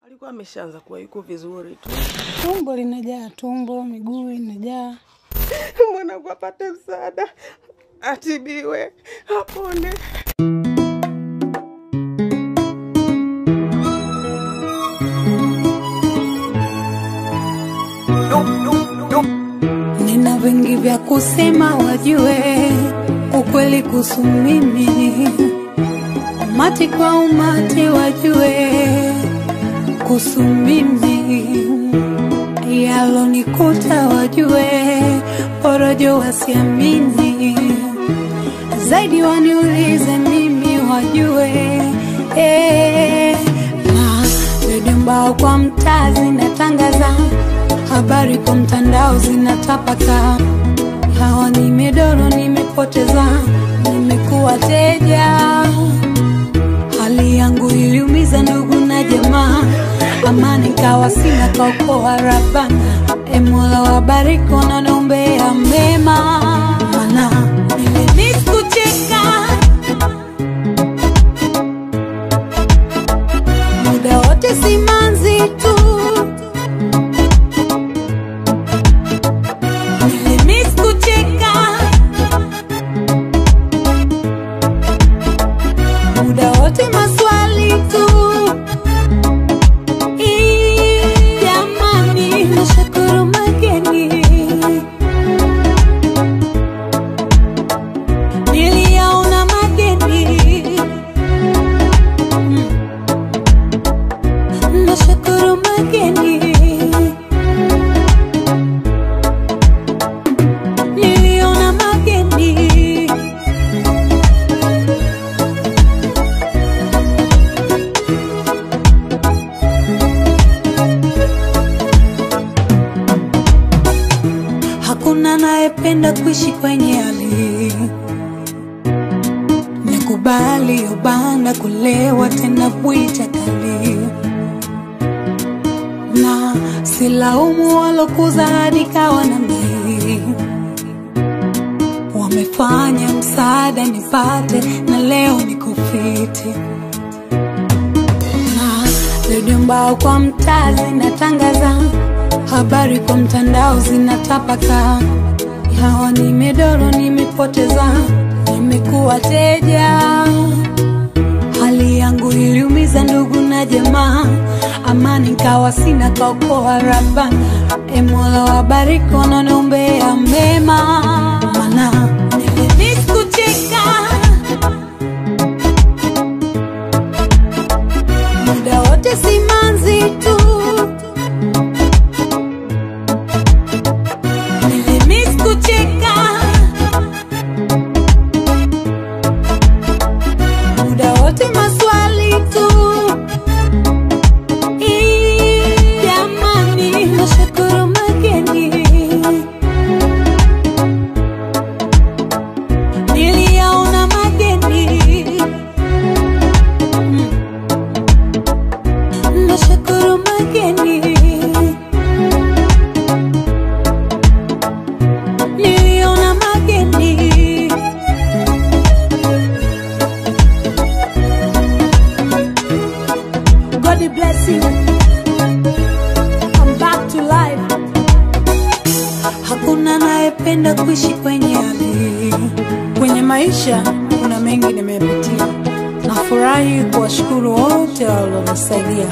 Alikuwa ameshaanza kuwa yuko vizuri tu. Tumbo linajaa, tumbo, miguu inajaa. Mwanangu apate msaada, atibiwe, apone. Nina vingi vya kusema wajue ukweli kuhusu mimi. Umati kwa umati wajue kuhusu mimi. Yalonikuta wajue, porojo wasiamini. Zaidi waniulize mimi wajue. Na redio mbao kwa mtaa zinatangaza, habari kwa mtandao zinatapaka. Hawa nimedoro nimepoteza, nimekuwa teja. Hali yangu iliumiza ndugu na jamaa, amani kawa sina kaukoa Rabbana. Mola wabariki wanaombea mema, maana nilimisi kucheka muda wote, simanzi tu. Nilimisi kucheka muda wote, maswali tu. Jamani, nashukuru mageni niliyaona, mageni nashukuru mageni niliona, mageni. Hakuna naependa kuishi kwenye hali, nikubali ubanda kulewa tena buita kali. Na silaumu walokuza hadi kawa na mimi, wamefanya msaada nipate na leo nikufiti. Na redio mbao kwa mtaa zinatangaza, habari kwa mtandao zinatapaka. Hawa nimedoro nimepoteza, nimekuwa teja. Hali yangu iliumiza ndugu na jamaa, amani kawa sina kaukoa Rabbana. Mola wabariki wanaombea mema, maana nilimisi kucheka muda wote, simanzi tu. Nilimisi kucheka muda wote, maswali tu. Jamani, nashukuru mageni niliyaona, mageni nashukuru mageni niliona, mageni. God bless you. I'm back to life. Hakuna naependa kuishi kwenye hali. Kwenye maisha kuna mengi nimepitia, nafurahi kuwashukuru wote walionisaidia.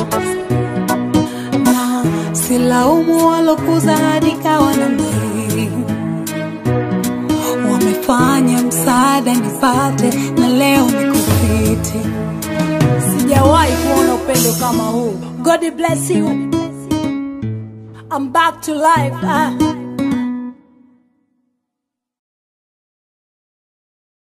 Na silaumu walokuza hadi kawa na mimi, wamefanya msaada nipate na leo nikufiti. Sijawahi kuona upendo kama huu. God bless you. I'm back to life.